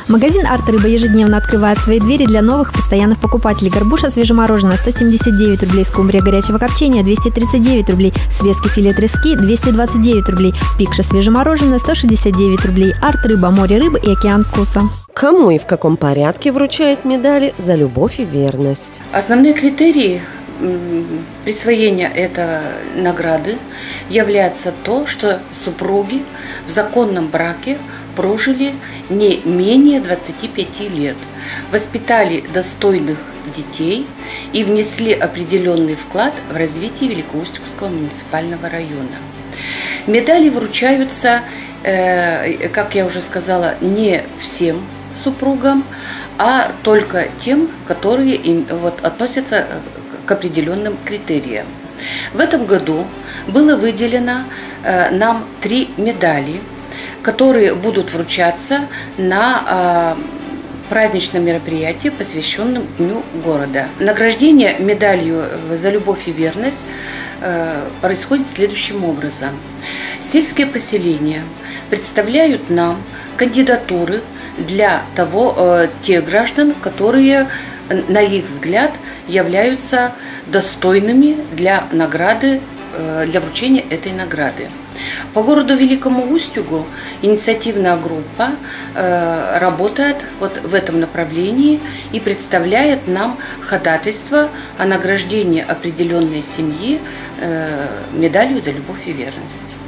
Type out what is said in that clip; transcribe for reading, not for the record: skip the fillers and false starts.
Магазин «Арт-рыба» ежедневно открывает свои двери для новых постоянных покупателей. Горбуша свежемороженая 179 рублей, скумбрия горячего копчения 239 рублей, срезки филе трески 229 рублей, пикша свежемороженая 169 рублей, «Арт-рыба», море рыбы и океан вкуса. Кому и в каком порядке вручают медали за любовь и верность? Основные критерии присвоения этой награды является то, что супруги в законном браке прожили не менее 25 лет, воспитали достойных детей и внесли определенный вклад в развитие Великоустюгского муниципального района. Медали вручаются, как я уже сказала, не всем супругам, а только тем, которые относятся к определенным критериям. В этом году было выделено нам 3 медали, которые будут вручаться на праздничном мероприятии, посвященном Дню города. Награждение медалью за любовь и верность происходит следующим образом. Сельские поселения представляют нам кандидатуры для тех граждан, которые, на их взгляд, являются достойными для вручения этой награды. По городу Великому Устюгу инициативная группа работает в этом направлении и представляет нам ходатайство о награждении определенной семьи медалью за любовь и верность.